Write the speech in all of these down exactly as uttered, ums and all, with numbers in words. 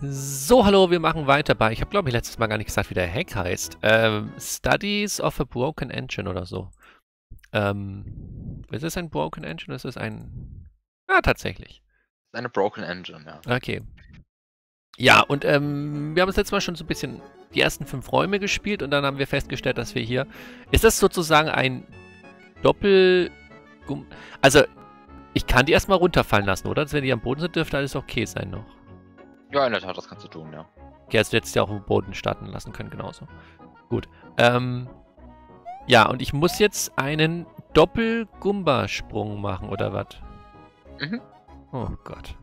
So, hallo, wir machen weiter bei, ich habe glaube ich letztes Mal gar nicht gesagt, wie der Hack heißt. Ähm, Studies of a Broken Engine oder so. Ähm, ist es ein Broken Engine oder ist es ein... Ah, tatsächlich. Eine Broken Engine, ja. Okay. Ja, und ähm, wir haben das letzte Mal schon so ein bisschen die ersten fünf Räume gespielt und dann haben wir festgestellt, dass wir hier... Ist das sozusagen ein Doppel... Also, ich kann die erstmal runterfallen lassen, oder? Wenn die am Boden sind, dürfte alles okay sein noch. Ja, in der Tat, das kannst du tun, ja. Okay, also du hättest ja auch im Boden starten lassen können, genauso. Gut. Ähm... Ja, und ich muss jetzt einen Doppel-Gumba-Sprung machen, oder was? Mhm. Oh Gott.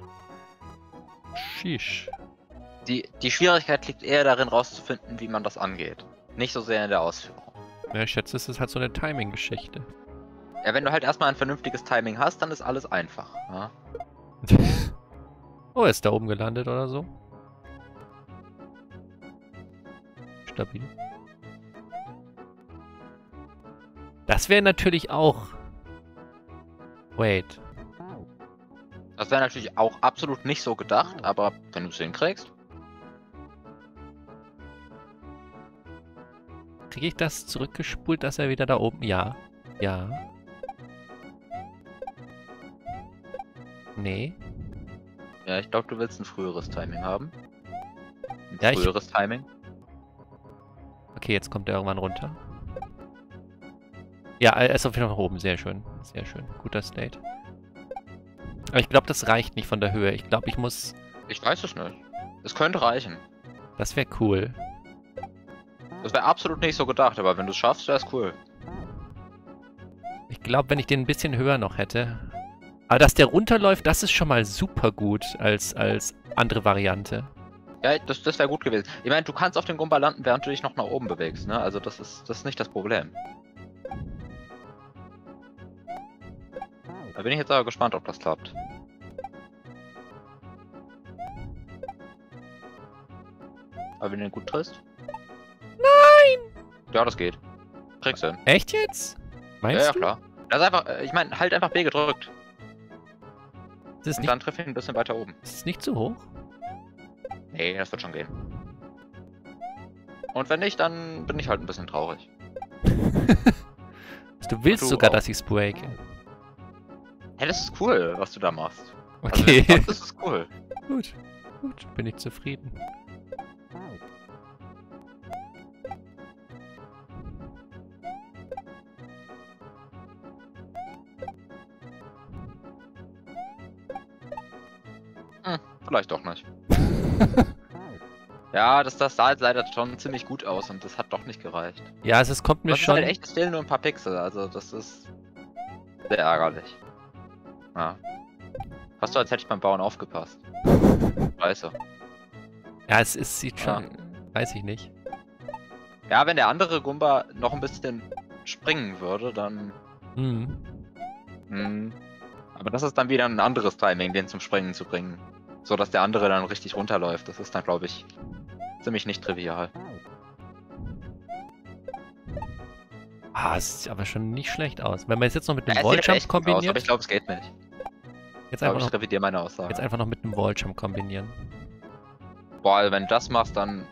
Sheesh. Die, die Schwierigkeit liegt eher darin, rauszufinden, wie man das angeht. Nicht so sehr in der Ausführung. Ja, ich schätze, es ist halt so eine Timing-Geschichte. Ja, wenn du halt erstmal ein vernünftiges Timing hast, dann ist alles einfach. Ja? Oh, er ist da oben gelandet oder so. Stabil. Das wäre natürlich auch... Wait. Das wäre natürlich auch absolut nicht so gedacht, aber wenn du es hinkriegst. Kriege ich das zurückgespult, dass er wieder da oben... Ja. Ja. Nee. Ja, ich glaube, du willst ein früheres Timing haben. Ein Ja, ich- früheres Timing. Okay, jetzt kommt er irgendwann runter. Ja, er ist auf jeden Fall nach oben. Sehr schön. Sehr schön. Guter State. Aber ich glaube, das reicht nicht von der Höhe. Ich glaube, ich muss... Ich weiß es nicht. Es könnte reichen. Das wäre cool. Das wäre absolut nicht so gedacht, aber wenn du es schaffst, wäre es cool. Ich glaube, wenn ich den ein bisschen höher noch hätte... Aber dass der runterläuft, das ist schon mal super gut als, als andere Variante. Ja, das, das wäre gut gewesen. Ich meine, du kannst auf den Gumba landen, während du dich noch nach oben bewegst, ne? Also das ist, das ist nicht das Problem. Da bin ich jetzt aber gespannt, ob das klappt. Aber wenn du den gut triffst? Nein! Ja, das geht. Kriegst du hin. Echt jetzt? Meinst Ja, ja, du? klar. Das ist einfach, äh, ich meine, halt einfach B gedrückt. Das ist Und nicht, dann triff ihn ein bisschen weiter oben. ist es nicht zu hoch? Nee, das wird schon gehen. Und wenn nicht, dann bin ich halt ein bisschen traurig. Du willst Du sogar, auch. dass ich es breake. Hey, das ist cool, was du da machst. Okay. Also, das ist cool. Gut. Gut, bin ich zufrieden. Hm, vielleicht doch nicht. Ja, das, das sah jetzt leider schon ziemlich gut aus und das hat doch nicht gereicht. Ja, also es kommt mir Das ist schon... halt echt, es fehlen nur ein paar Pixel, also das ist sehr ärgerlich. Ja. Fast so, als hätte ich beim Bauen aufgepasst. Scheiße. Ja, es, es sieht Ja. schon... Weiß ich nicht. Ja, wenn der andere Gumba noch ein bisschen springen würde, dann... Hm. Hm. Aber das ist dann wieder ein anderes Timing, den zum Springen zu bringen. So, dass der andere dann richtig runterläuft. Das ist dann, glaube ich, ziemlich nicht trivial. Ah, es sieht aber schon nicht schlecht aus. Wenn man es jetzt noch mit einem Ja, es sieht Walljump echt gut aus, aber kombiniert... ich glaube, es geht nicht. Jetzt Ich glaube, einfach, ich noch, revidiere meine Aussage. jetzt einfach noch mit einem Walljump kombinieren. Boah, wenn du das machst, dann...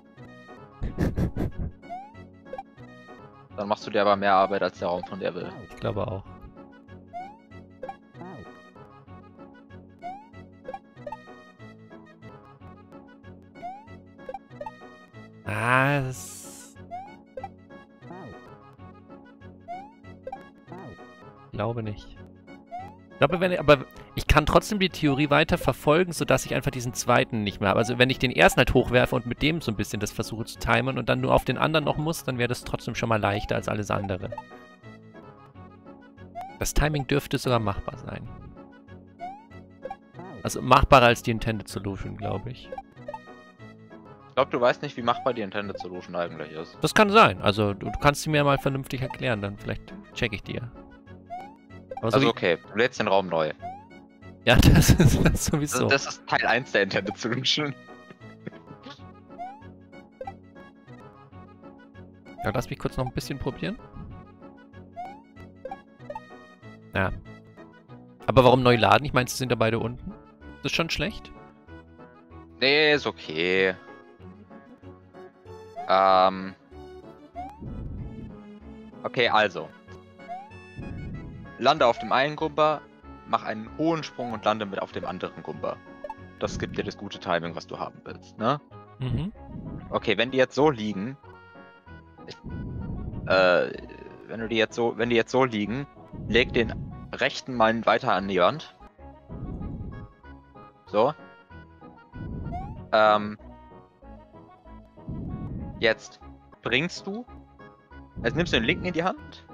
Dann machst du dir aber mehr Arbeit, als der Raum von dir will. Ich glaube auch. Ah, das... Ich glaube nicht. Ich glaube, wenn... Aber ich kann trotzdem die Theorie weiter verfolgen, sodass ich einfach diesen zweiten nicht mehr habe. Also wenn ich den ersten halt hochwerfe und mit dem so ein bisschen das versuche zu timen und dann nur auf den anderen noch muss, dann wäre das trotzdem schon mal leichter als alles andere. Das Timing dürfte sogar machbar sein. Also machbarer als die Intended Solution, glaube ich. Ich glaube, du weißt nicht, wie machbar die Intended Solution eigentlich ist. Das kann sein. Also du, du kannst sie mir mal vernünftig erklären, dann vielleicht check ich dir. Aber so Also wie, okay, du lädst den Raum neu. ja, das ist das Das, sowieso. das ist Teil eins der Intended Solution. Ja, lass mich kurz noch ein bisschen probieren. Ja. Aber warum neu laden? Ich meine, sie sind ja beide unten. Das ist schon schlecht. Nee, ist okay. Ähm. Okay, also. Lande auf dem einen Gumba, mach einen hohen Sprung und lande mit auf dem anderen Gumba. Das gibt dir das gute Timing, was du haben willst, ne? Mhm. Okay, wenn die jetzt so liegen. Ich, äh, wenn du die jetzt so, wenn die jetzt so liegen, leg den rechten mal weiter an die Wand. So. Ähm. Jetzt bringst du. Jetzt nimmst du den linken in die Hand.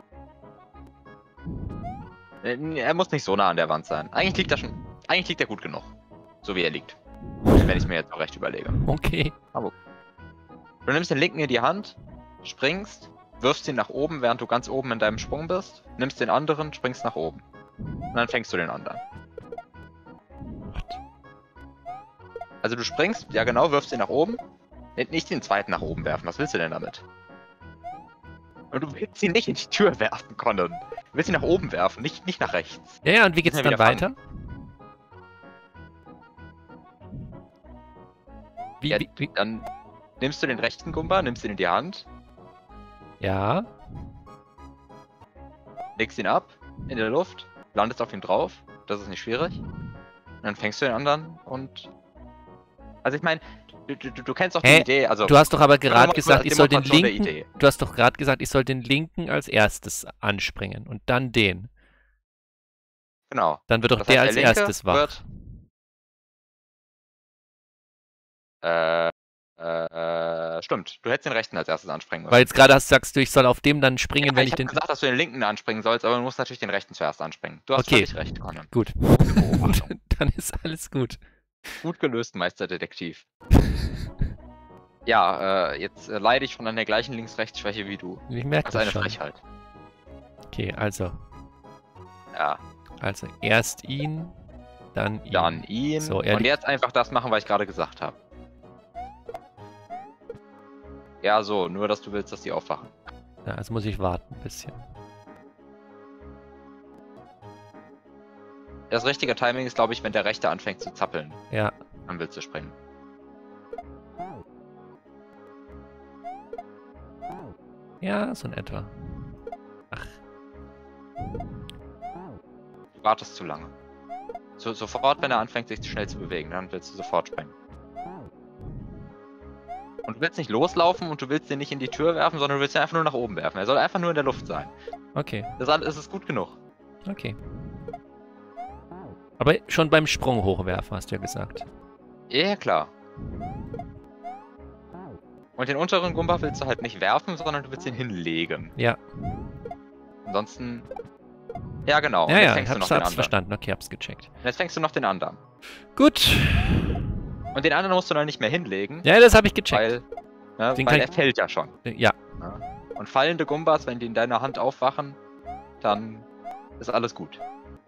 Er muss nicht so nah an der Wand sein. Eigentlich liegt er schon. Eigentlich liegt er gut genug. So wie er liegt. Wenn ich es mir jetzt auch recht überlege. Okay. Aber du nimmst den linken in die Hand, springst, wirfst ihn nach oben, während du ganz oben in deinem Sprung bist, nimmst den anderen, springst nach oben. Und dann fängst du den anderen. What? Also du springst, ja genau, wirfst ihn nach oben. Nicht den zweiten nach oben werfen, was willst du denn damit? Und du willst ihn nicht in die Tür werfen, Conan. Du willst ihn nach oben werfen, nicht, nicht nach rechts. Ja, ja, und wie geht's dann weiter? Wie, Ja, wie, wie? dann nimmst du den rechten Gumba, nimmst ihn in die Hand, Ja. legst ihn ab, in der Luft, landest auf ihm drauf, das ist nicht schwierig. Und dann fängst du den anderen und... Also ich meine, du, du, du kennst doch die Hä? Idee, also... Du hast doch aber gerade Demo- gesagt, ich soll den Demonstration der linken... Idee. Du hast doch gerade gesagt, ich soll den linken als erstes anspringen und dann den. Genau. Dann wird doch Das der heißt, als der linke erstes wach. wird... Äh, äh, stimmt. Du hättest den rechten als erstes anspringen müssen. Weil jetzt gerade hast, sagst du, ich soll auf dem dann springen, Ja, wenn ich ich habe den... gesagt, dass du den linken anspringen sollst, aber du musst natürlich den rechten zuerst anspringen. Du hast Okay. völlig recht, Conan. Gut. Dann ist alles gut. Gut gelöst, Meisterdetektiv. Ja, äh, jetzt äh, leide ich von einer gleichen Links-Rechts-Schwäche wie du. Ich merke Das ist das eine schon. Frechheit. Okay, also. Ja, Also erst ihn, dann ihn. dann ihn. So, er und liegt- jetzt einfach das machen, was ich gerade gesagt habe. Ja, so, nur dass du willst, dass die aufwachen. Ja, also muss ich warten ein bisschen. Das richtige Timing ist, glaube ich, wenn der Rechte anfängt zu zappeln. Ja. Dann willst du springen. Ja, so in etwa. Ach, Du wartest zu lange. So, sofort, wenn er anfängt, sich schnell zu bewegen, dann willst du sofort springen. Und du willst nicht loslaufen und du willst den nicht in die Tür werfen, sondern du willst ihn einfach nur nach oben werfen. Er soll einfach nur in der Luft sein. okay, Das ist es gut genug. okay. Aber schon beim Sprung hochwerfen, hast du ja gesagt. Ja, klar. Und den unteren Gumba willst du halt nicht werfen, sondern du willst ihn hinlegen. Ja. Ansonsten... Ja, genau. Und Ja, jetzt ja, fängst du noch hab's, den hab's anderen. verstanden. Okay, hab's gecheckt. Und jetzt fängst du noch den anderen. Gut. Und den anderen musst du dann nicht mehr hinlegen, Ja, das habe ich gecheckt. weil, ne, Den weil kann er fällt ja schon. Ja, Ja. Und fallende Gumbas, wenn die in deiner Hand aufwachen, dann ist alles gut.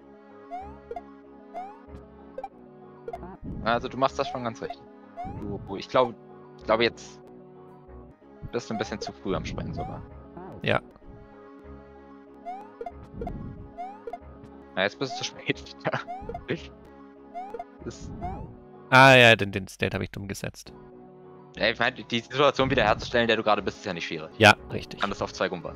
Also du machst das schon ganz richtig. Du, ich glaube, ich glaube jetzt bist du ein bisschen zu früh am Springen sogar. Ja. Na, jetzt bist du zu spät. Das, Ah ja, den, den State habe ich dumm gesetzt. ja, ich meine, die Situation wiederherzustellen, in der du gerade bist, ist ja nicht schwierig. Ja, richtig. Alles auf zwei Gumbas.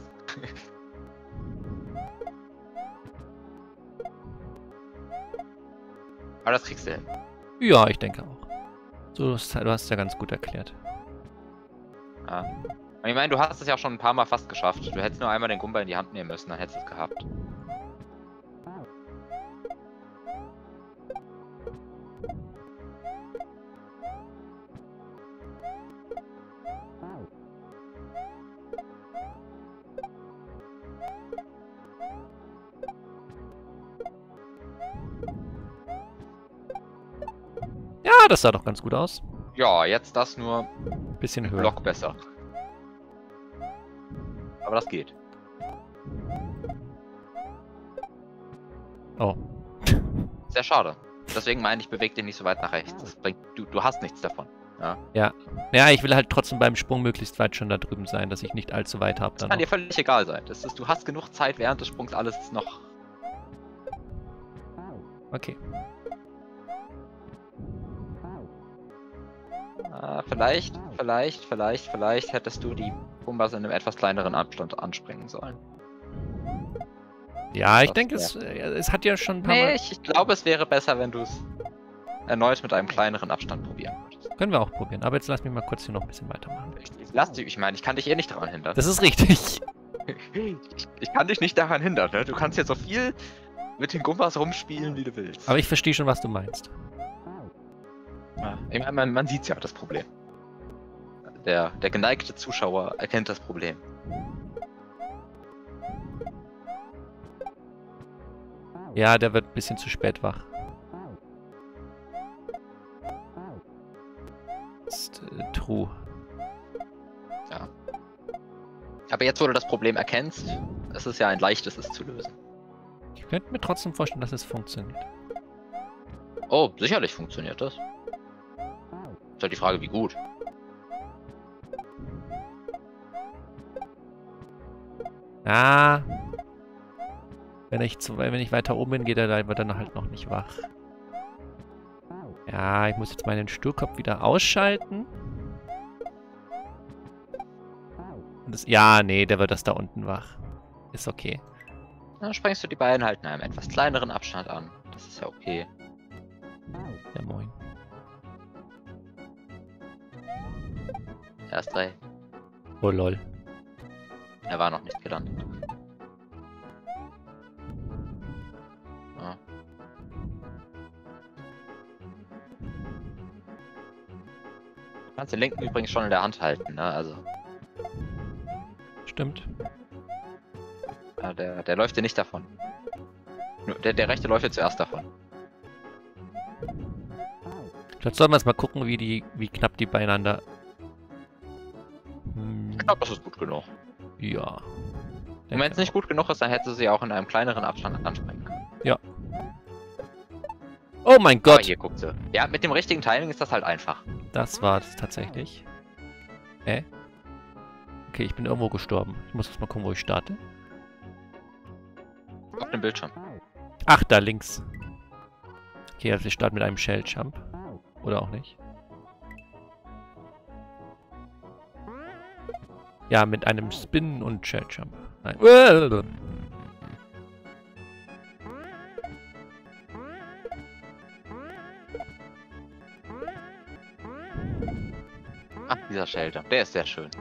Aber das kriegst du hin. Ja, ich denke auch. So, du hast du hast ja ganz gut erklärt. Ja. Und ich meine, du hast es ja schon ein paar Mal fast geschafft. Du hättest nur einmal den Gumba in die Hand nehmen müssen, dann hättest du es gehabt. Ja, das sah doch ganz gut aus. Ja, jetzt das nur Bisschen ein höher. Block besser. Aber das geht. Oh. Sehr schade. Deswegen meine ich, beweg dich nicht so weit nach rechts. Das bringt, du, du hast nichts davon. Ja. Ja. Ja, ich will halt trotzdem beim Sprung möglichst weit schon da drüben sein, dass ich nicht allzu weit habe. Das kann dir völlig egal sein. Das ist, du hast genug Zeit während des Sprungs alles noch. Okay. Äh, vielleicht, vielleicht, vielleicht, vielleicht hättest du die Gumbas in einem etwas kleineren Abstand anspringen sollen. Ja, ich Das denke, wär- es, äh, es hat ja schon ein paar Nee, Mal... ich, ich glaube, es wäre besser, wenn du es erneut mit einem kleineren Abstand probieren würdest. Können wir auch probieren. Aber jetzt lass mich mal kurz hier noch ein bisschen weitermachen. Ich, ich lass dich, ich meine, ich kann dich eh nicht daran hindern. Das ist richtig. Ich, ich kann dich nicht daran hindern, ne? Du kannst jetzt so viel mit den Gumbas rumspielen, wie du willst. Aber ich verstehe schon, was du meinst. Ja, ich meine, man, man sieht ja das Problem. Der, der geneigte Zuschauer erkennt das Problem. Ja, der wird ein bisschen zu spät wach. Ist äh, true. Ja. Aber jetzt, wo du das Problem erkennst, ist es ja ein leichtes, es zu lösen. Ich könnte mir trotzdem vorstellen, dass es funktioniert. Oh, sicherlich funktioniert das. Ist halt die Frage, wie gut. Ah. Wenn ich, zu, wenn ich weiter oben bin, geht er da, wird er halt noch nicht wach. Ja, ich muss jetzt meinen Sturkopf wieder ausschalten. Und das, ja, nee, der wird das da unten wach. Ist okay. Dann sprengst du die beiden halt in einem etwas kleineren Abstand an. Das ist ja okay. Ja, moin. Erst drei. Oh, lol. Er war noch nicht gelandet. Ja. Du kannst den linken übrigens schon in der Hand halten, ne? Also, Stimmt. ja, der, der läuft dir nicht davon. Nur Der, der rechte läuft dir zuerst davon. Vielleicht sollten wir jetzt mal gucken, wie die, wie knapp die beieinander... Hm, Ich glaube, das ist gut genug. ja. Und wenn es nicht gut genug ist, dann hätte sie auch in einem kleineren Abstand anspringen können. Oh mein Aber Gott! hier, guckt sie. Ja, mit dem richtigen Timing ist das halt einfach. Das war es tatsächlich. Hä? Okay, ich bin irgendwo gestorben. Ich muss jetzt mal gucken, wo ich starte. Auf dem Bildschirm. Ach, da links. Okay, also ich starte mit einem Shell Jump. Oder auch nicht. Ja, mit einem Spin und Shell Jump. Nein. Ach, dieser Shelter. Der ist sehr schön.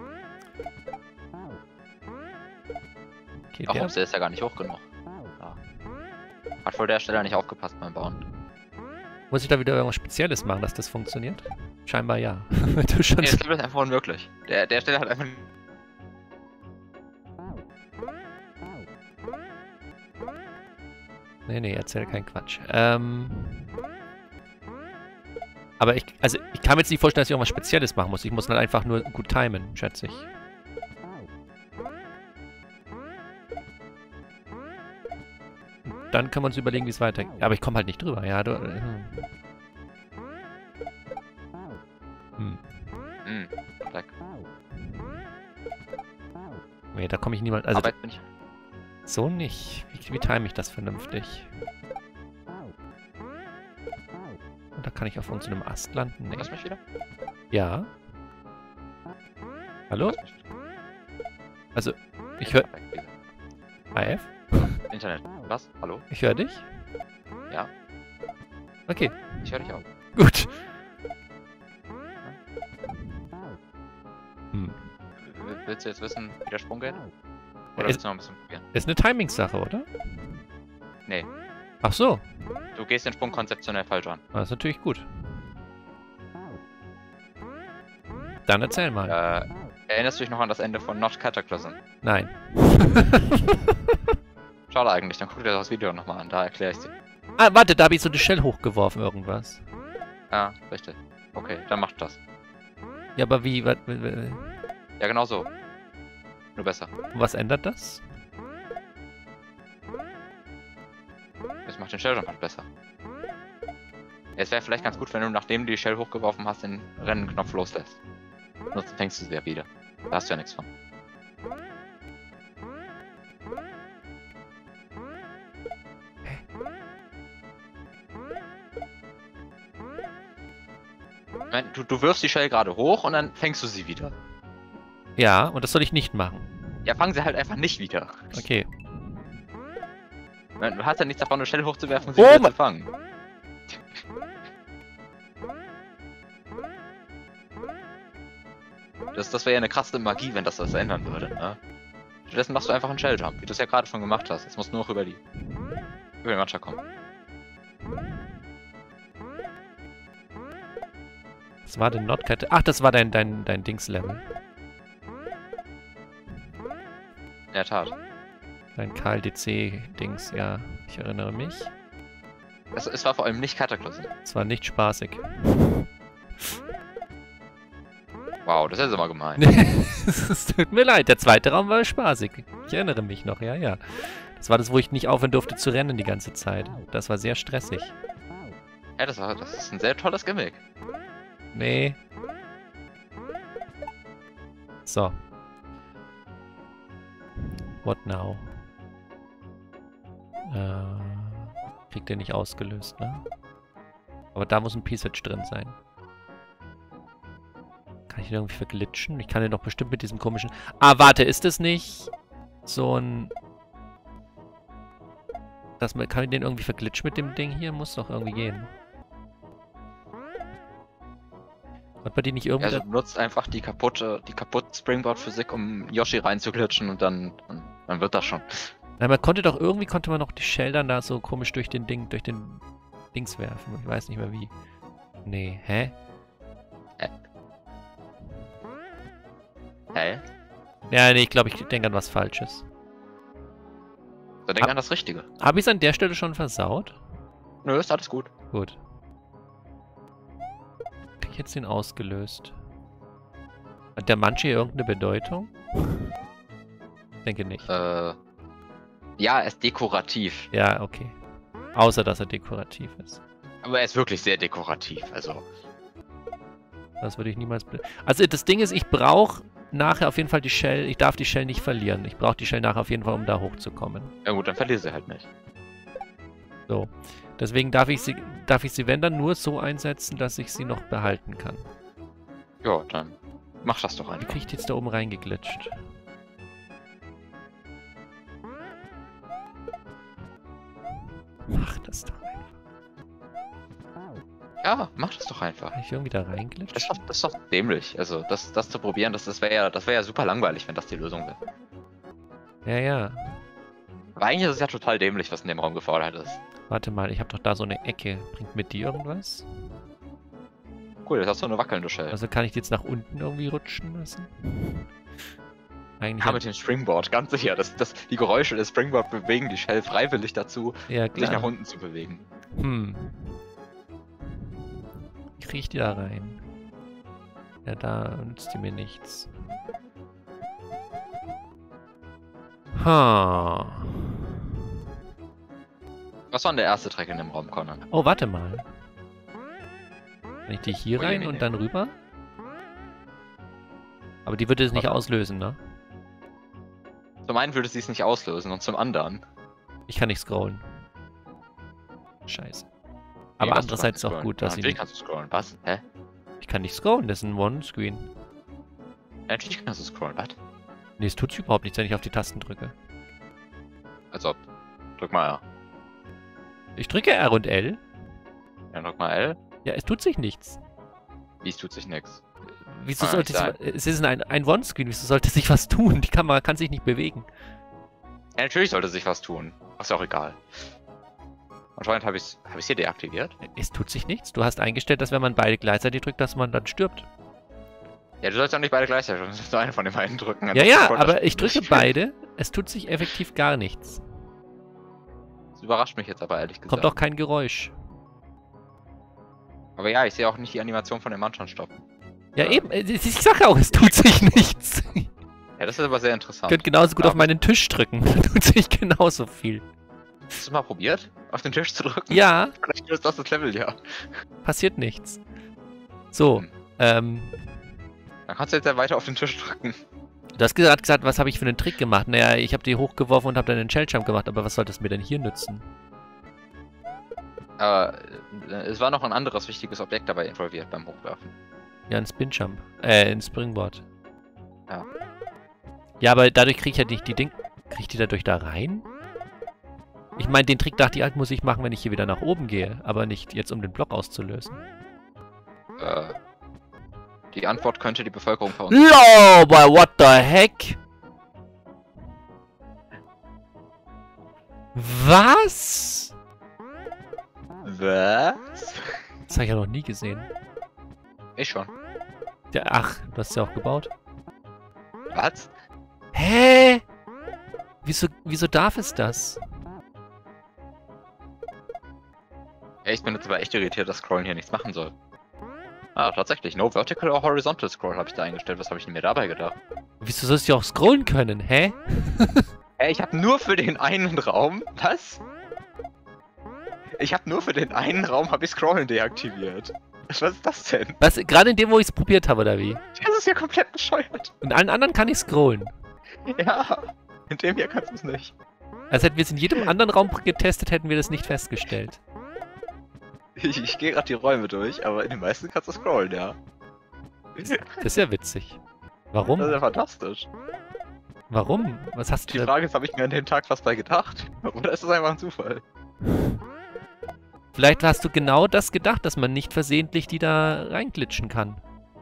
Okay, Ach, der, ups, der ist ja gar nicht hoch genug. Ja. Hat wohl der Stelle nicht aufgepasst beim Bauen. muss ich da wieder irgendwas Spezielles machen, dass das funktioniert? Scheinbar ja. Wenn du schon Nee, so- das ist einfach unmöglich. Der, der Stelle hat einfach... Nee, nee, erzähl keinen Quatsch. Ähm. Aber ich, also ich kann mir jetzt nicht vorstellen, dass ich irgendwas Spezielles machen muss. Ich muss halt einfach nur gut timen, schätze ich. Dann können wir uns überlegen, wie es weitergeht. Aber ich komme halt nicht drüber, ja. Du, äh, hm. Hm. Hm, weg. Nee, da komme ich niemals. Also Aber jetzt bin ich... so nicht. Wie, wie time ich das vernünftig? Und da kann ich auf irgendeinem Ast landen. Nee. Hörst du mich wieder? Ja. Hallo? Hörst du mich wieder? Also, ich höre. Weg, wieder. A F? Internet. Was? Hallo? Ich höre dich? Ja. Okay, Ich höre dich auch. gut. Hm. W- Willst du jetzt wissen, wie der Sprung geht? Oder Es willst du noch ein bisschen probieren? ist eine Timing-Sache, oder? Nee. Ach so. Du gehst den Sprung konzeptionell falsch an. Das ist natürlich gut. Dann erzähl mal. Äh, erinnerst du dich noch an das Ende von Not Cataclysm? Nein. Schade eigentlich, dann guck dir das Video nochmal an, da erkläre ich dir. Ah, warte, da habe ich so eine Shell hochgeworfen, irgendwas. Ja, richtig. Okay, dann macht das. Ja, aber wie? Was, was, Ja, genau so. Nur besser. was ändert das? Das macht den Shelljump halt besser. Es wäre vielleicht ganz gut, wenn du, nachdem du die Shell hochgeworfen hast, den Rennenknopf loslässt. Sonst fängst du sie ja wieder. Da hast du ja nichts von. Nein, du, du wirfst die Shell gerade hoch und dann fängst du sie wieder. Ja, und das soll ich nicht machen. Ja, fang sie halt einfach nicht wieder. Okay. Du hast ja nichts davon, eine Shell hochzuwerfen und sie Oh, wieder Mann. zu fangen. Das, das wäre ja eine krasse Magie, wenn das was ändern würde, ne? Stattdessen machst du einfach einen Shelljump, wie du es ja gerade schon gemacht hast. Jetzt musst du nur noch über die... über den Matcha kommen. Was war denn Notcat? Ach, das war dein, dein, dein Dings-Level. In der Tat. Dein K L D C-Dings, ja. Ich erinnere mich. Es, es war vor allem nicht Cataclysm. Es war nicht spaßig. Wow, das ist jetzt immer gemein. Es tut mir leid, der zweite Raum war spaßig. Ich erinnere mich noch, ja, ja. Das war das, wo ich nicht aufhören durfte zu rennen die ganze Zeit. Das war sehr stressig. Ja, das, war, das ist ein sehr tolles Gimmick. Nee. So. What now? Äh, kriegt der nicht ausgelöst, ne? Aber da muss ein P-Switch drin sein. Kann ich den irgendwie verglitschen? Ich kann den doch bestimmt mit diesem komischen... Ah, warte, ist das nicht so ein... Das, kann ich den irgendwie verglitschen mit dem Ding hier? Muss doch irgendwie gehen. Hat man die nicht irgendwie... Also du nutzt einfach die kaputte, die kaputte Springboard-Physik, um Yoshi reinzuglitschen und dann, dann, dann wird das schon. Nein, man konnte doch irgendwie, konnte man noch die Shell dann da so komisch durch den Ding, durch den Dings werfen. Ich weiß nicht mehr wie. Nee, hä? Hä? Hä? Ja, nee, ich glaube, ich denke an was Falsches. Dann denk an das Richtige. Habe ich es an der Stelle schon versaut? Nö, ist alles gut. Gut. Krieg ich jetzt den ausgelöst? Hat der Manche hier irgendeine Bedeutung? Denke nicht. Äh, ja, er ist dekorativ. Ja, okay. Außer, dass er dekorativ ist. Aber er ist wirklich sehr dekorativ, also... Das würde ich niemals... be- Also das Ding ist, ich brauche nachher auf jeden Fall die Shell. Ich darf die Shell nicht verlieren. Ich brauche die Shell nachher auf jeden Fall, um da hochzukommen. Ja gut, dann verlier sie halt nicht. So. Deswegen darf ich sie, darf ich sie, wenn dann, nur so einsetzen, dass ich sie noch behalten kann. Ja, dann mach das doch Wie einfach. kriege ich die jetzt da oben reingeglitscht? Mach das doch einfach. Ja, mach das doch einfach. Kann ich irgendwie da reinglitschen? Das ist doch, das ist doch dämlich. Also, das, das zu probieren, das, das wäre ja, das wär ja super langweilig, wenn das die Lösung wäre. Ja, ja. Aber eigentlich ist es ja total dämlich, was in dem Raum gefordert ist. Warte mal, ich habe doch da so eine Ecke. Bringt mir die irgendwas? Cool, jetzt hast du eine wackelnde Shell. Also kann ich die jetzt nach unten irgendwie rutschen lassen? Eigentlich Ja, mit dem Springboard, ganz sicher. Das, das, die Geräusche des Springboard bewegen die Shell freiwillig dazu, ja, sich nach klar. unten zu bewegen. Hm. Wie kriege ich die da rein? Ja, da nützt die mir nichts. Ha. Was war denn der erste Track in dem Raum, Conan? Oh, warte mal. Wenn ich die hier Oh, je, rein je, und je. dann rüber? Aber die würde es nicht Warte. auslösen, ne? Zum einen würde sie es nicht auslösen und zum anderen... Ich kann nicht scrollen. Scheiße. Nee, Aber was, du andererseits kannst auch scrollen. gut, dass ja, ich natürlich nicht... kannst du scrollen, was? Hä? Ich kann nicht scrollen, das ist ein One-Screen. Ja, natürlich kannst du scrollen, was? Nee, es tut sich überhaupt nichts, wenn ich auf die Tasten drücke. Als ob. Drück mal R. Ich drücke R und L. Ja, drück mal L. Ja, es tut sich nichts. Wie, es tut sich nichts. Wieso Kann sollte nicht sich... Es ist ein, ein One-Screen, wieso sollte sich was tun? Die Kamera kann sich nicht bewegen. Ja, natürlich sollte sich was tun. Ist ja auch egal. Anscheinend habe ich es hab ich's hier deaktiviert. Es tut sich nichts. Du hast eingestellt, dass wenn man beide gleichzeitig drückt, dass man dann stirbt. Ja, du sollst auch nicht beide gleichzeitig drücken. Du sollst nur einen von den beiden drücken. Ja, Ansonsten ja, kommt das aber ich drücke nicht. beide. Es tut sich effektiv gar nichts. Das überrascht mich jetzt aber ehrlich gesagt. Kommt auch kein Geräusch. Aber ja, ich sehe auch nicht die Animation von dem Mann stoppen. Ja, Ja. eben. äh, Ich sag auch, es tut sich nichts. Ich Ja, das ist aber sehr interessant. könnte genauso gut Ja. auf meinen Tisch drücken. Da tut sich genauso viel. Hast du mal probiert, auf den Tisch zu drücken? Ja, Vielleicht löst das das Level, ja. passiert nichts. So, Hm. ähm... Dann kannst du jetzt ja weiter auf den Tisch drücken. Du hast gerade gesagt, was habe ich für einen Trick gemacht? Naja, ich habe die hochgeworfen und habe dann einen Shelljump gemacht, aber was sollte es mir denn hier nützen? Aber äh, es war noch ein anderes wichtiges Objekt dabei involviert beim Hochwerfen. Ja, ein Spinjump. Äh, ein Springboard. Ja. Ja, aber dadurch krieg ich ja nicht die Ding... Krieg ich die dadurch da rein? Ich meine, den Trick dachte ich halt, muss ich machen, wenn ich hier wieder nach oben gehe. Aber nicht jetzt, um den Block auszulösen. Äh, die Antwort könnte die Bevölkerung verunsichern. No, but what the heck? Was? Was? Das habe ich ja noch nie gesehen. Ich schon. Ja, ach, du hast ja auch gebaut. Was? Hä? Wieso, wieso darf es das? Ja, ich bin jetzt aber echt irritiert, dass Scrollen hier nichts machen soll. Ah, tatsächlich. No Vertical or Horizontal Scroll habe ich da eingestellt. Was habe ich denn mir dabei gedacht? Wieso sollst du auch scrollen können, hä? Hey, ich habe nur für den einen Raum... Was? Ich habe nur für den einen Raum habe ich Scrollen deaktiviert. Was ist das denn? Was, gerade in dem, wo ich es probiert habe, oder wie? Das ist ja komplett bescheuert. In allen anderen kann ich scrollen. Ja, in dem hier kannst du es nicht. Als hätten wir es in jedem anderen Raum getestet, hätten wir das nicht festgestellt. Ich, ich gehe gerade die Räume durch, aber in den meisten kannst du scrollen, ja. Das ist ja witzig. Das Warum? ist ja fantastisch. Warum? Was hast Die du da? Frage ist, habe ich mir an dem Tag was bei gedacht? Oder ist das einfach ein Zufall? Vielleicht hast du genau das gedacht, dass man nicht versehentlich die da reinglitschen kann.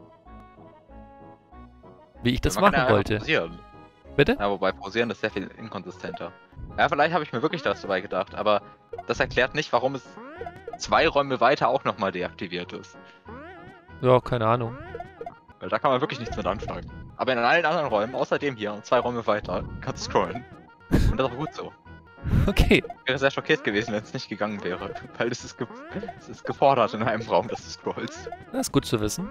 Wie ich das Man kann machen ja einfach wollte. Pausieren. Bitte? Ja, wobei pausieren ist sehr viel inkonsistenter. Ja, vielleicht habe ich mir wirklich das dabei gedacht, aber das erklärt nicht, warum es zwei Räume weiter auch nochmal deaktiviert ist. Ja, keine Ahnung. Weil da kann man wirklich nichts mit anfangen. Aber in allen anderen Räumen, außer dem hier und zwei Räume weiter, kannst du scrollen. Und das ist auch gut so. Okay. Ich wäre sehr schockiert gewesen, wenn es nicht gegangen wäre. Weil es ist, ge es ist gefordert in einem Raum, dass du scrollst. Das ist gut zu wissen.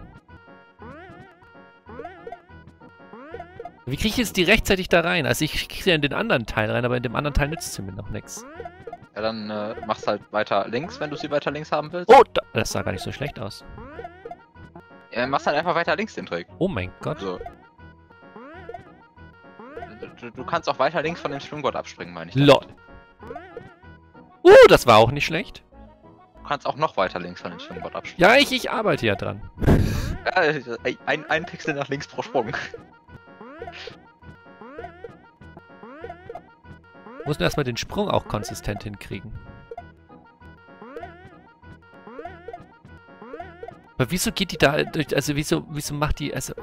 Wie kriege ich jetzt die rechtzeitig da rein? Also ich kriege sie ja in den anderen Teil rein, aber in dem anderen Teil nützt sie mir noch nichts. Ja, dann äh, machst halt weiter links, wenn du sie weiter links haben willst. Oh, da, das sah gar nicht so schlecht aus. Ja, machst halt einfach weiter links den Trick. Oh mein Gott. So. Du, du kannst auch weiter links von dem Springboard abspringen, meine ich. Lol. Uh, das war auch nicht schlecht. Du kannst auch noch weiter links von dem Springboard abspringen. Ja, ich, ich arbeite ja dran. Ja, ein, ein Pixel nach links pro Sprung. Muss nur erstmal den Sprung auch konsistent hinkriegen. Aber wieso geht die da durch, also wieso, wieso macht die, also...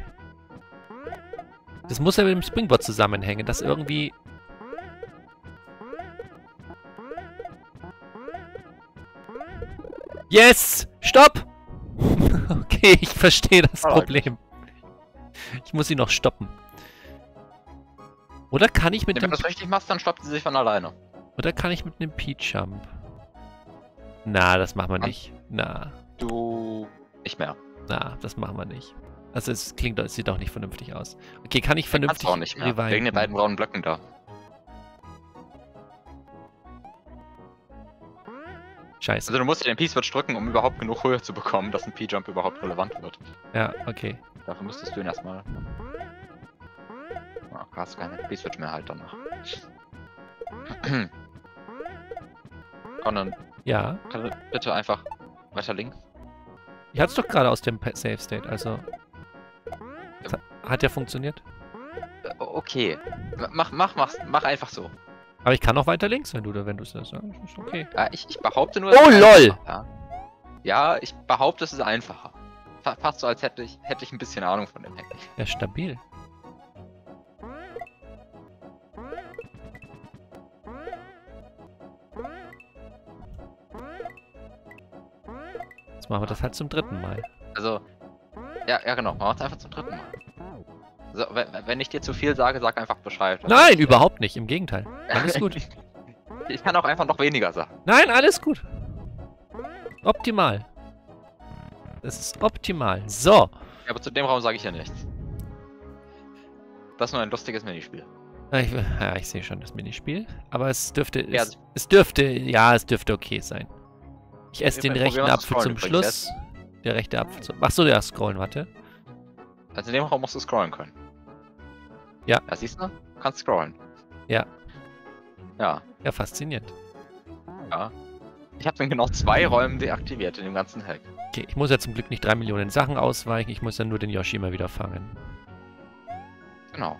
Das muss ja mit dem Springboard zusammenhängen, das irgendwie... Yes! Stopp! Okay, ich verstehe das Ah, Problem. Ich muss sie noch stoppen. Oder kann ich mit Wenn dem... du das richtig machst, dann stoppt sie sich von alleine. Oder kann ich mit einem P-Jump? Na, das machen wir Mann. nicht. Na, Du... nicht mehr. na, das machen wir nicht. Also es klingt, es sieht doch nicht vernünftig aus. Okay, kann ich Kannst vernünftig du auch nicht mehr. reviven? Wegen den beiden braunen Blöcken da. Scheiße. Also du musst den P-Switch drücken, um überhaupt genug Höhe zu bekommen, dass ein P-Jump überhaupt relevant wird. Ja, okay. Dafür müsstest du ihn erstmal... Ach, hast keine P-Switch mehr halt danach. Conan, Ja. kann du bitte einfach weiter links? Ich hatte es doch gerade aus dem Pa- Save State, also... Das hat- Hat ja funktioniert. Äh, Okay. Mach, mach, mach, mach einfach so. Aber ich kann auch weiter links, wenn du da, wenn du es sagst. Ja, das ist okay. Ja, ich, ich behaupte nur... Oh, es ist lol! einfacher, Ja. ja, ich behaupte, es ist einfacher. Fa- Fast so, als hätte ich, hätte ich ein bisschen Ahnung von dem Hack. Ja, stabil. Jetzt machen wir das halt zum dritten Mal. Also, ja, ja genau, man macht es einfach zum dritten Mal. So, wenn, wenn ich dir zu viel sage, sag einfach Bescheid. Nein, überhaupt nicht. Im Gegenteil. Alles gut. Ich kann auch einfach noch weniger sagen. Nein, alles gut. Optimal. Das ist optimal. So. Ja, aber zu dem Raum sage ich ja nichts. Das ist nur ein lustiges Minispiel. Ich, ja, ich sehe schon das Minispiel. Aber es dürfte, Ja, es, es dürfte, ja, es dürfte okay sein. Ich esse den Wir rechten probieren was Apfel zu zum scrollen übrigens Schluss. Der rechte Apfel zum... Achso, ja, scrollen, warte. Also in dem Raum musst du scrollen können. Ja. Ja, siehst du? Du kannst scrollen. Ja. Ja. Ja, faszinierend. Ja. Ich habe in genau zwei Räumen deaktiviert in dem ganzen Hack. Okay, ich muss ja zum Glück nicht drei Millionen Sachen ausweichen. Ich muss ja nur den Yoshi immer wieder fangen. Genau.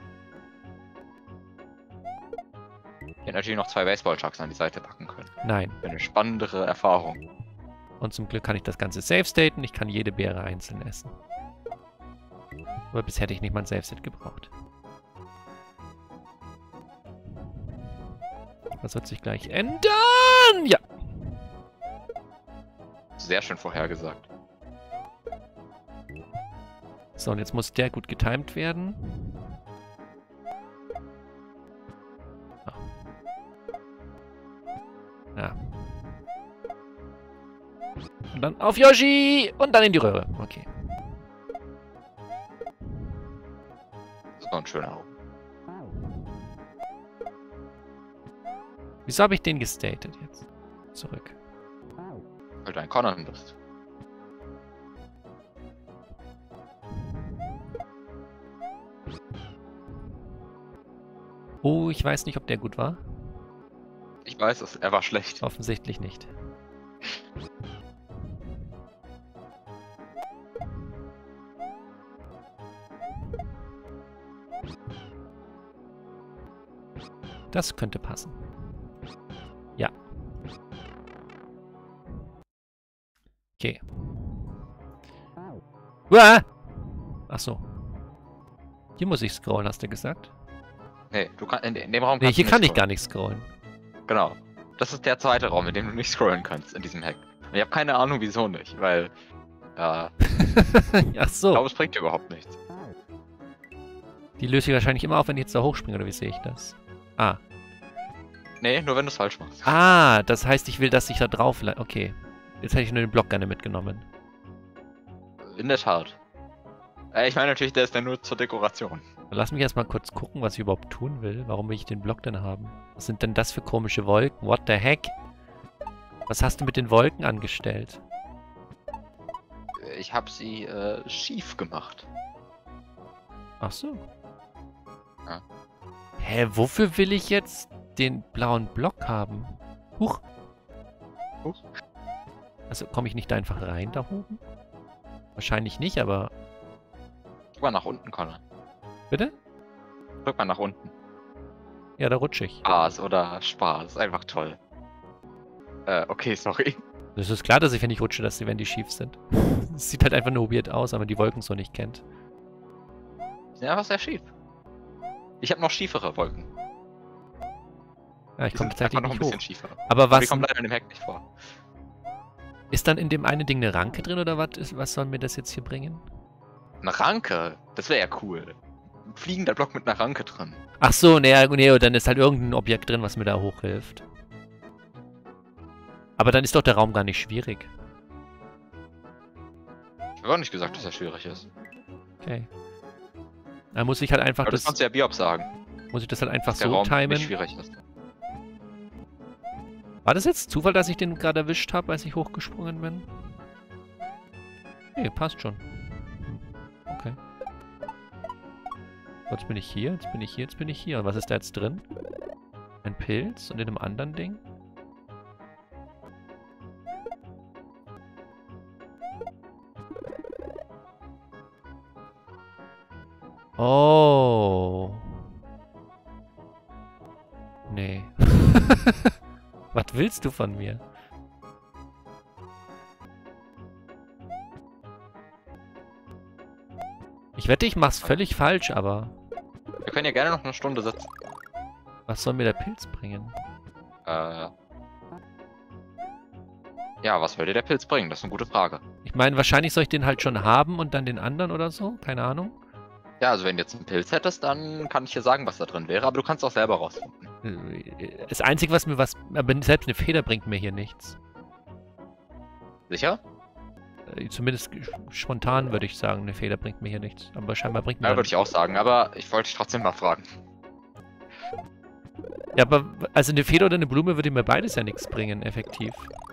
Ich hätte natürlich noch zwei Baseball-Chucks an die Seite packen können. Nein. Eine spannendere Erfahrung. Und zum Glück kann ich das Ganze safe-staten. Ich kann jede Beere einzeln essen. Aber bisher hätte ich nicht mal ein Safe-State gebraucht. Das wird sich gleich ändern. Ja. Sehr schön vorhergesagt. So, und jetzt muss der gut getimed werden. Ah. Ja. Und dann auf Yoshi! Und dann in die Röhre. Okay. Das ist noch ein schöner Raum. Wieso habe ich den gestatet jetzt? Zurück. Weil du ein Conan bist. Oh, ich weiß nicht, ob der gut war. Ich weiß es, er war schlecht. Offensichtlich nicht. Das könnte passen. Ja. Okay. Uah! Ach so. Hier muss ich scrollen, hast du gesagt? Nee, du kann, in, in dem Raum Nee, kannst hier du kann nicht ich gar nicht scrollen. scrollen. Genau. Das ist der zweite Raum, in dem du nicht scrollen kannst, in diesem Hack. Und ich habe keine Ahnung, wieso nicht, weil... Äh, Ach ich so. glaube, es bringt dir überhaupt nichts. Die löse ich wahrscheinlich immer auf, wenn ich jetzt da hochspringe, oder wie sehe ich das? Ah. Nee, nur wenn du es falsch machst. Ah, das heißt, ich will, dass ich da drauf... Okay. Jetzt hätte ich nur den Block gerne mitgenommen. In der Tat. Äh, ich meine natürlich, der ist ja nur zur Dekoration. Lass mich erstmal kurz gucken, was ich überhaupt tun will. Warum will ich den Block denn haben? Was sind denn das für komische Wolken? What the heck? Was hast du mit den Wolken angestellt? Ich habe sie äh, schief gemacht. Ach so. Ja. Hä, wofür will ich jetzt den blauen Block haben? Huch. Huch. Also komme ich nicht da einfach rein da oben? Wahrscheinlich nicht, aber... Drück mal nach unten, Connor. Bitte? Drück mal nach unten. Ja, da rutsche ich. Spaß oder Spaß. Einfach toll. Äh, okay, sorry. Es ist klar, dass ich, wenn ich rutsche, dass die Wände schief sind. Es sieht halt einfach nur weird aus, aber die Wolken so nicht kennt. Die sind einfach sehr schief. Ich habe noch schiefere Wolken. Ja, ich Die komme sind tatsächlich einfach noch ein nicht bisschen hoch. schiefer. Aber Aber die was... kommen leider in dem Hack nicht vor. Ist dann in dem einen Ding eine Ranke drin, oder was, ist, was soll mir das jetzt hier bringen? Eine Ranke? Das wäre ja cool. Ein fliegender Block mit einer Ranke drin. Ach so, nee, nee, dann ist halt irgendein Objekt drin, was mir da hochhilft. Aber dann ist doch der Raum gar nicht schwierig. Ich habe auch nicht gesagt, dass er schwierig ist. Okay. Dann muss ich halt einfach Aber das das, kannst du ja Biob sagen. muss ich das halt einfach Dass der so Raum timen. nicht schwierig ist. War das jetzt Zufall, dass ich den gerade erwischt habe, als ich hochgesprungen bin? Nee, passt schon. Okay. Jetzt bin ich hier, jetzt bin ich hier, jetzt bin ich hier. Und was ist da jetzt drin? Ein Pilz und in einem anderen Ding? Oh. Nee. Was willst du von mir? Ich wette, ich mach's völlig falsch, aber... Wir können ja gerne noch eine Stunde sitzen. Was soll mir der Pilz bringen? Äh... Ja, was will dir der Pilz bringen? Das ist eine gute Frage. Ich meine, wahrscheinlich soll ich den halt schon haben und dann den anderen oder so? Keine Ahnung. Ja, also wenn du jetzt einen Pilz hättest, dann kann ich dir sagen, was da drin wäre, aber du kannst auch selber rausfinden. Das Einzige, was mir was... Aber selbst eine Feder bringt mir hier nichts. Sicher? Äh, Zumindest spontan würde ich sagen, eine Feder bringt mir hier nichts. Aber scheinbar bringt mir... Ja, dann- würde ich auch sagen, aber ich wollte dich trotzdem mal fragen. Ja, aber also eine Feder oder eine Blume würde mir beides ja nichts bringen, effektiv.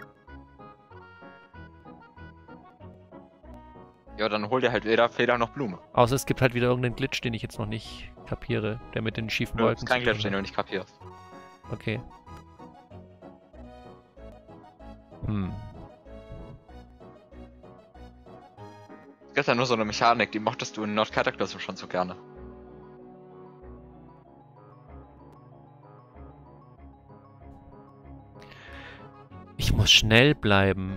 Ja, dann hol dir halt weder Feder noch Blume. Außer es gibt halt wieder irgendeinen Glitch, den ich jetzt noch nicht kapiere, der mit den schiefen Das ist Wolken kein zu tun Glitch, den hat. du nicht kapierst. Okay. Hm. Es gibt ja nur so eine Mechanik, die mochtest du in Not Cataclysm schon so gerne. Ich muss schnell bleiben.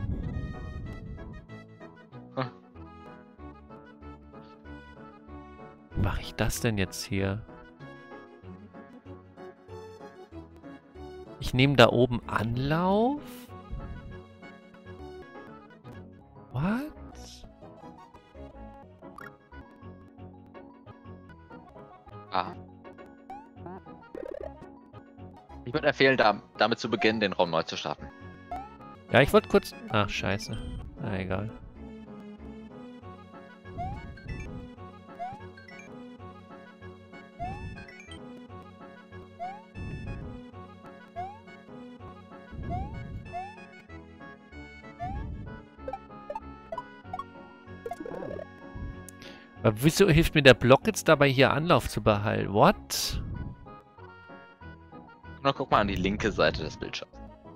Hm. Wie mache ich das denn jetzt hier? Ich nehme da oben Anlauf? What? Ah. Ich würde empfehlen, da, damit zu beginnen, den Raum neu zu starten. Ja, ich wollte kurz... Ach, scheiße. Na, egal. Aber wieso hilft mir der Block jetzt dabei, hier Anlauf zu behalten? What? Na, guck mal an die linke Seite des Bildschirms.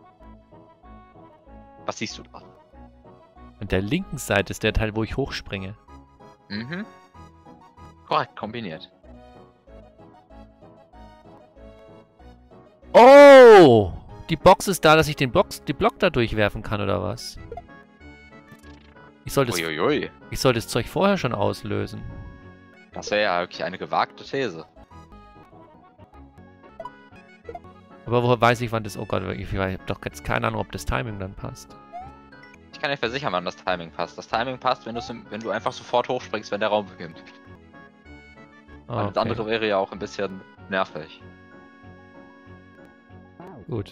Was siehst du da? An der linken Seite ist der Teil, wo ich hochspringe. Mhm. Korrekt, kombiniert. Oh! Die Box ist da, dass ich den Block, die Block da durchwerfen kann, oder was? Ich soll das, Uiuiui. ich soll das Zeug vorher schon auslösen. Das wäre ja wirklich eine gewagte These. Aber woher weiß ich, wann das... Oh Gott, ich habe doch jetzt keine Ahnung, ob das Timing dann passt. Ich kann dir versichern, wann das Timing passt. Das Timing passt, wenn, wenn du einfach sofort hochspringst, wenn der Raum beginnt. Oh, Alles okay. andere wäre ja auch ein bisschen nervig. Gut.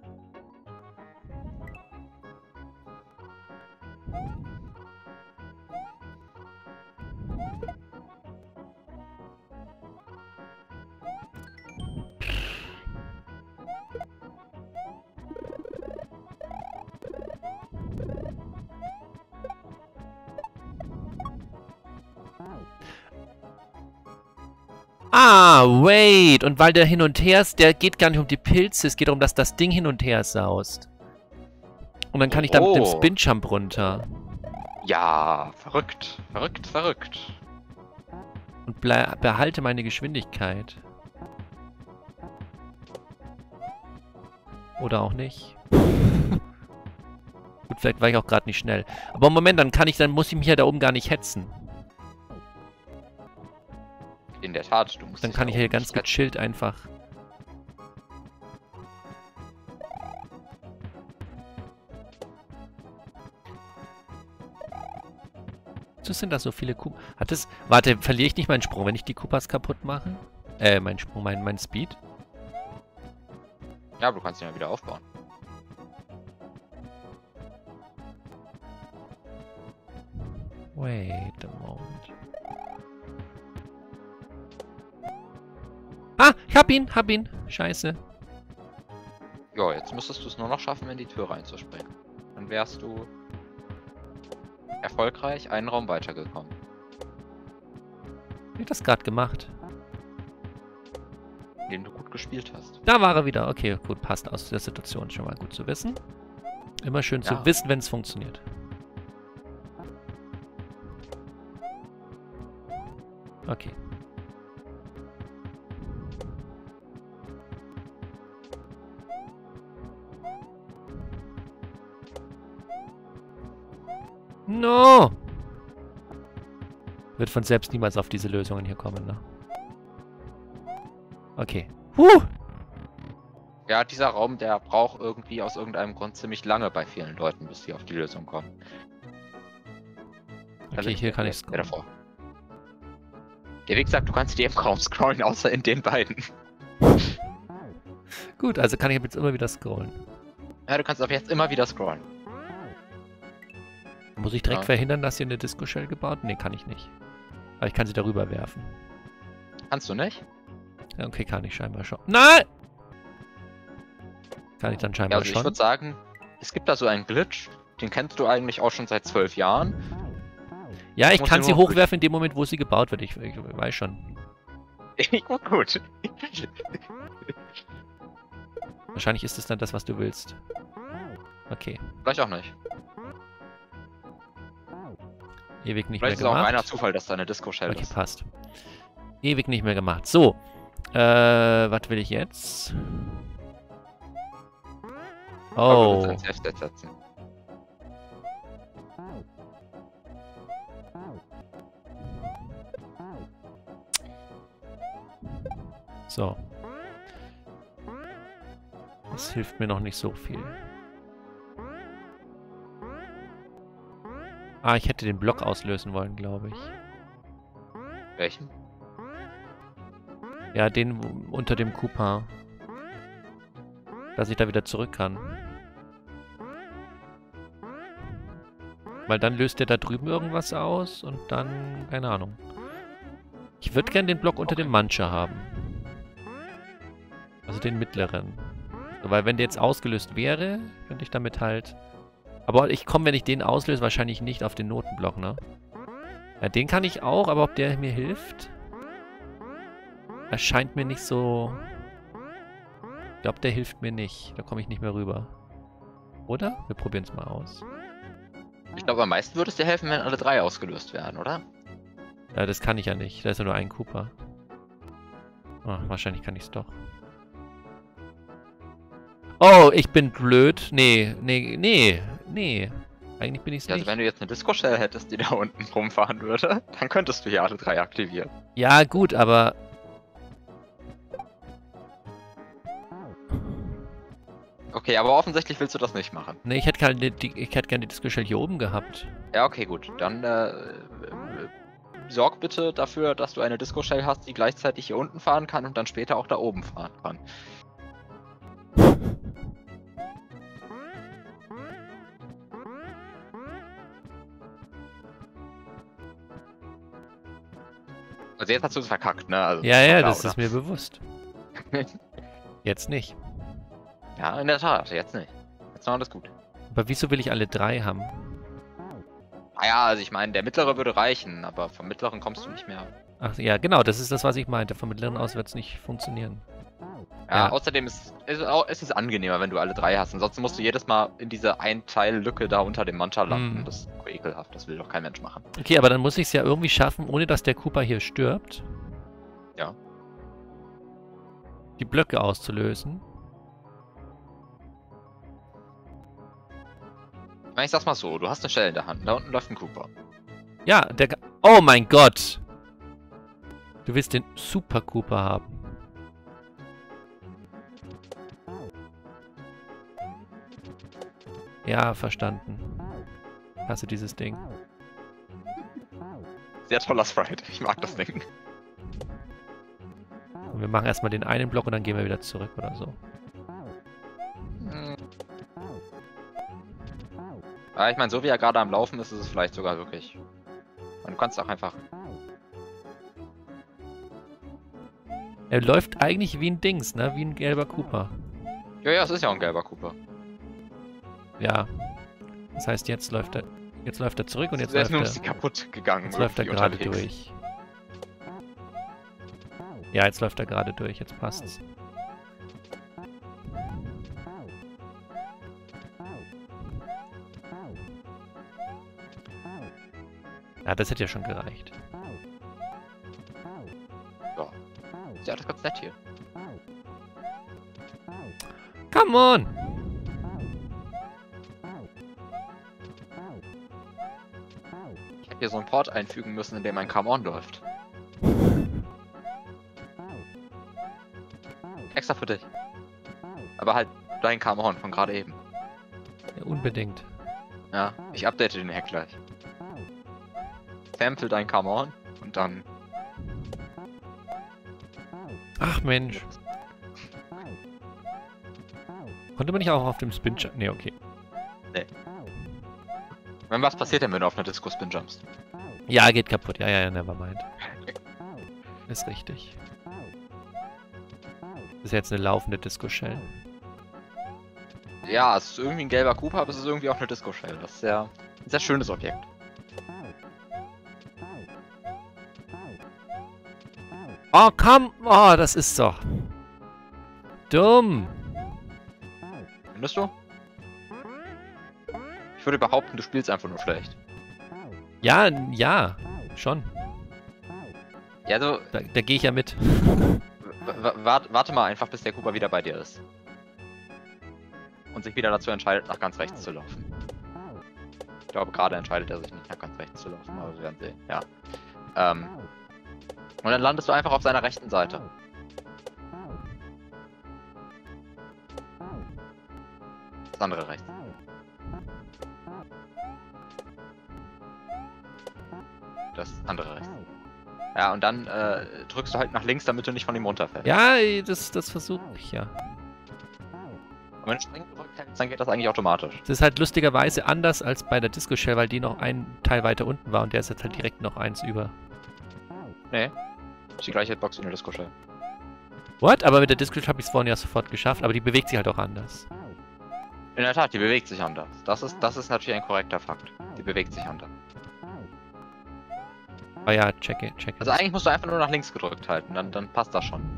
Ah, wait. Und weil der hin und her ist, der geht gar nicht um die Pilze. Es geht darum, dass das Ding hin und her saust. Und dann kann ich da mit dem Oh. Spin-Jump runter. Ja, verrückt. Verrückt, verrückt. Und ble- behalte meine Geschwindigkeit. Oder auch nicht. Gut, vielleicht war ich auch gerade nicht schnell. Aber Moment, dann kann ich, dann muss ich mich ja da oben gar nicht hetzen. In der Tat, du musst Dann dich kann da ich hier oben ganz strecken. gechillt einfach. Wieso sind da so viele Koopas? Hat es. Warte, verliere ich nicht meinen Sprung, wenn ich die Koopas kaputt mache? Äh, mein Sprung, mein, mein Speed? Ja, aber du kannst ihn ja wieder aufbauen. Wait a moment. Ah, ich hab ihn, hab ihn. Scheiße. Ja, jetzt müsstest du es nur noch schaffen, in die Tür reinzuspringen. Dann wärst du erfolgreich einen Raum weitergekommen. Wie hat das gerade gemacht? Den du gut gespielt hast. Da war er wieder. Okay, gut, passt aus der Situation schon mal gut zu wissen. Immer schön Ja. zu wissen, wenn es funktioniert. Okay. No! Wird von selbst niemals auf diese Lösungen hier kommen, ne? Okay. Huh! Ja, dieser Raum, der braucht irgendwie aus irgendeinem Grund ziemlich lange bei vielen Leuten, bis sie auf die Lösung kommen. Okay, hier kann ich wer scrollen. davor. Ja, wie gesagt, du kannst die im Raum scrollen, außer in den beiden. Gut, also kann ich jetzt immer wieder scrollen. Ja, du kannst ab jetzt immer wieder scrollen. Muss ich direkt Ja. verhindern, dass hier eine Disco-Shell gebaut? Nee, kann ich nicht. Aber ich kann sie darüber werfen. Kannst du nicht? Ja, okay, kann ich scheinbar schon. Nein! Kann ich dann Ja, scheinbar also ich schon. würde sagen, es gibt da so einen Glitch, den kennst du eigentlich auch schon seit zwölf Jahren. Ja, ich muss kann den sie nur- hochwerfen in dem Moment, wo sie gebaut wird. Ich, ich weiß schon. gut, gut. Wahrscheinlich ist es dann das, was du willst. Okay. Vielleicht auch nicht. Ewig nicht Vielleicht ist mehr es auch gemacht. reiner Zufall, dass da eine Disco-Shell Okay, ist. passt. Ewig nicht mehr gemacht. So. Äh, was will ich jetzt? Aber du willst Oh. ein Safe-State setzen. So. Das hilft mir noch nicht so viel. Ah, ich hätte den Block auslösen wollen, glaube ich. Welchen? Ja, den wo- unter dem Koopa. Dass ich da wieder zurück kann. Weil dann löst der da drüben irgendwas aus und dann... keine Ahnung. Ich würde gern den Block unter Okay. dem Mancha haben. Also den mittleren. So, weil wenn der jetzt ausgelöst wäre, könnte ich damit halt... Aber ich komme, wenn ich den auslöse, wahrscheinlich nicht auf den Notenblock, ne? Ja, den kann ich auch, aber ob der mir hilft... erscheint mir nicht so... Ich glaube, der hilft mir nicht. Da komme ich nicht mehr rüber. Oder? Wir probieren es mal aus. Ich glaube, am meisten würde es dir helfen, wenn alle drei ausgelöst werden, oder? Ja, das kann ich ja nicht. Da ist ja nur ein Koopa. Ah, wahrscheinlich kann ich es doch. Oh, ich bin blöd. Nee, nee, nee, nee. Eigentlich bin ich es Ja, also nicht. wenn du jetzt eine Disco-Shell hättest, die da unten rumfahren würde, dann könntest du hier alle drei aktivieren. Ja, gut, aber... Okay, aber offensichtlich willst du das nicht machen. Nee, ich hätte gerne die, die, ich hätte gerne die Disco Shell hier oben gehabt. Ja, okay, gut. Dann äh, äh, sorg bitte dafür, dass du eine Disco-Shell hast, die gleichzeitig hier unten fahren kann und dann später auch da oben fahren kann. Also jetzt hast du es verkackt, ne? Also, Ja, ja, klar, das oder? ist mir bewusst. Jetzt nicht. Ja, in der Tat, jetzt nicht. Jetzt noch alles gut. Aber wieso will ich alle drei haben? Naja, also ich meine, der mittlere würde reichen, aber vom mittleren kommst du nicht mehr. Ach ja, genau, das ist das, was ich meinte. Vom mittleren aus wird es nicht funktionieren. Ja, Ja. außerdem ist es, auch, es ist angenehmer, wenn du alle drei hast. Ansonsten musst du jedes Mal in diese Ein-Teil-Lücke da unter dem Mantra landen. Mm. Das ist so ekelhaft, das will doch kein Mensch machen. Okay, aber dann muss ich es ja irgendwie schaffen, ohne dass der Koopa hier stirbt. Ja. Die Blöcke auszulösen. Ich meine, ich sag's mal so, du hast eine Shell in der Hand, da unten läuft ein Cooper. Ja, der... Ga- Oh mein Gott! Du willst den Super Koopa haben. Ja, verstanden. Hast du dieses Ding? Sehr toller Sprite, ich mag das Ding. Und wir machen erstmal den einen Block und dann gehen wir wieder zurück oder so. Hm. Aber ich meine, so wie er gerade am Laufen ist, ist es vielleicht sogar wirklich. Und du kannst auch einfach. Er läuft eigentlich wie ein Dings, ne? Wie ein gelber Koopa. Ja, ja, es ist ja auch ein gelber Cooper. Ja. Das heißt, jetzt läuft er... Jetzt läuft er zurück und jetzt Der ist läuft nur ein er... bisschen kaputt gegangen. Jetzt läuft er irgendwie gerade unterwegs. durch. Ja, jetzt läuft er gerade durch. Jetzt passt's. Ja, das hätte ja schon gereicht. Ja. Ist ja alles ganz nett hier. Come on! Ich hätte hier so einen Port einfügen müssen, in dem ein Come On läuft. Extra für dich. Aber halt dein Come On von gerade eben. Ja, unbedingt. Ja, ich update den Hack gleich. Sample dein Come On und dann. Ach Mensch. Konnte man nicht auch auf dem Spin... Ne, okay. Wenn was passiert denn, wenn du auf einer Disco Spin jumpst? Ja, geht kaputt. Ja, ja, ja, nevermind. Ist richtig. Das ist jetzt eine laufende Disco-Shell. Ja, es ist irgendwie ein gelber Cooper, aber es ist irgendwie auch eine Disco Shell. Das ist sehr, ein sehr schönes Objekt. Oh, komm! Oh, das ist doch... dumm! Findest du? Ich würde behaupten, du spielst einfach nur schlecht. Ja, ja, schon. Ja, also... Da, da gehe ich ja mit. Warte, warte mal einfach, bis der Cooper wieder bei dir ist. Und sich wieder dazu entscheidet, nach ganz rechts zu laufen. Ich glaube, gerade entscheidet er sich nicht, nach ganz rechts zu laufen, aber wir werden sehen. Ja. Ähm. Und dann landest du einfach auf seiner rechten Seite. Das andere rechts. Das andere rechts. Ja, und dann äh, drückst du halt nach links, damit du nicht von ihm runterfällst. Ja, das, das versuche ich ja. Und wenn du springen gedrückt hältst, dann geht das eigentlich automatisch. Das ist halt lustigerweise anders als bei der Disco Shell, weil die noch ein Teil weiter unten war und der ist jetzt halt direkt noch eins über. Nee. Ist die gleiche Hitbox wie eine Disco Shell. What? Aber mit der Disco Shell habe ich es vorhin ja sofort geschafft, aber die bewegt sich halt auch anders. In der Tat, die bewegt sich anders. Das ist, das ist natürlich ein korrekter Fakt. Die bewegt sich anders. Oh ja, check it, check it. Also eigentlich musst du einfach nur nach links gedrückt halten, dann, dann passt das schon.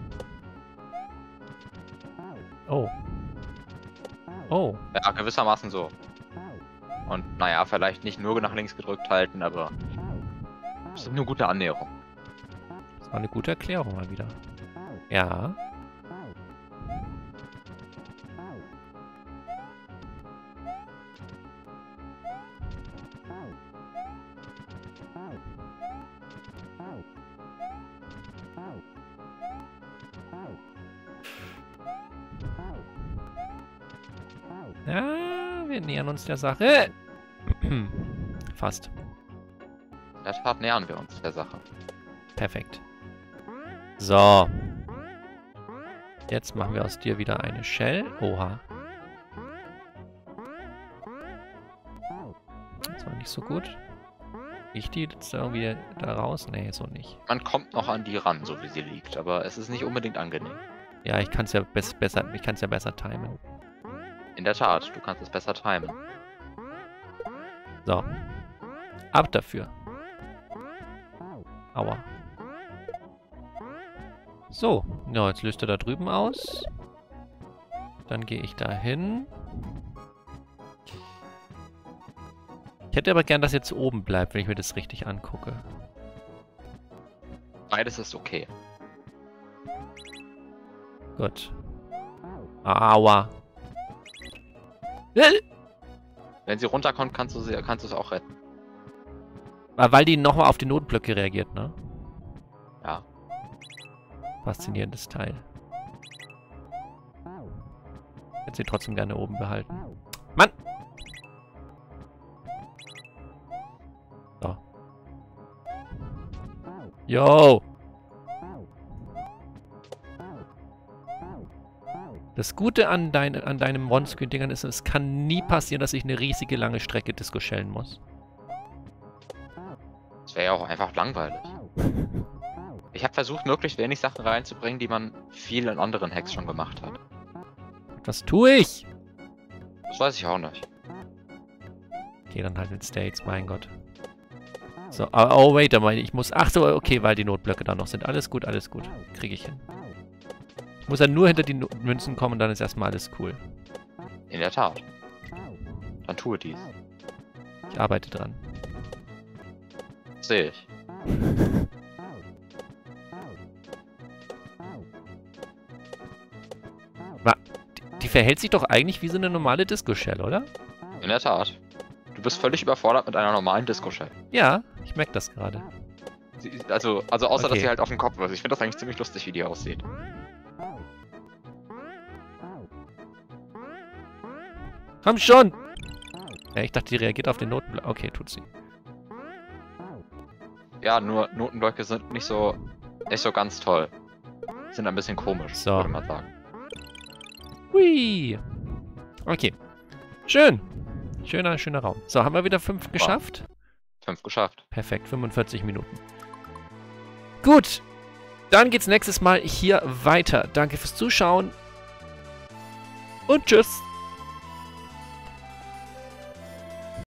Oh. Oh. Ja, gewissermaßen so. Und naja, vielleicht nicht nur nach links gedrückt halten, aber das ist eine gute Annäherung. Das war eine gute Erklärung mal wieder. Ja. Ja, wir nähern uns der Sache. Fast. In der Tat nähern wir uns der Sache. Perfekt. So. Jetzt machen wir aus dir wieder eine Shell. Oha. Das war nicht so gut. Ich die jetzt irgendwie da raus? Nee, so nicht. Man kommt noch an die ran, so wie sie liegt, aber es ist nicht unbedingt angenehm. Ja, ich kann es ja be besser, ich kann es ja besser timen. In der Tat, du kannst es besser timen. So. Ab dafür. Aua. So. Ja, jetzt löst er da drüben aus. Dann gehe ich da hin. Ich hätte aber gern, dass jetzt oben bleibt, wenn ich mir das richtig angucke. Beides ist okay. Gut. Aua. Wenn sie runterkommt, kannst du sie, kannst du es auch retten. Weil die nochmal auf die Notblöcke reagiert, ne? Ja. Faszinierendes Teil. Hätte sie trotzdem gerne oben behalten. Mann! So. Yo! Das Gute an, dein, an deinem One-Screen-Dingern ist, es kann nie passieren, dass ich eine riesige lange Strecke Disco shellen muss. Das wäre ja auch einfach langweilig. Ich habe versucht, möglichst wenig Sachen reinzubringen, die man viel in anderen Hacks schon gemacht hat. Was tue ich? Das weiß ich auch nicht. Okay, dann halt mit States, mein Gott. So, oh, oh wait, aber ich muss... Ach so, okay, weil die Notblöcke da noch sind. Alles gut, alles gut. Kriege ich hin. Ich muss ja nur hinter die no Münzen kommen und dann ist erstmal alles cool. In der Tat. Dann tue dies. Ich arbeite dran. Sehe ich. Die, die verhält sich doch eigentlich wie so eine normale Disco-Shell, oder? In der Tat. Du bist völlig überfordert mit einer normalen Disco-Shell. Ja, ich merke das gerade. Also, also außer, Okay. dass sie halt auf dem Kopf ist. Ich finde das eigentlich ziemlich lustig, wie die aussieht. Komm schon! Ja, ich dachte, die reagiert auf den Notenblock. Okay, tut sie. Ja, nur Notenblöcke sind nicht so, nicht so ganz toll. Sind ein bisschen komisch, So. würde man sagen. Hui! Okay. Schön. Schöner, schöner Raum. So, haben wir wieder fünf geschafft? Fünf geschafft. Perfekt, fünfundvierzig Minuten. Gut. Dann geht's nächstes Mal hier weiter. Danke fürs Zuschauen. Und tschüss.